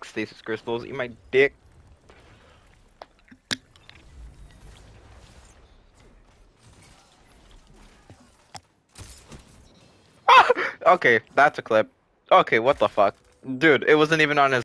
fuck stasis crystals. Eat my dick. Ah! Okay, that's a clip. Okay, what the fuck? Dude, it wasn't even on his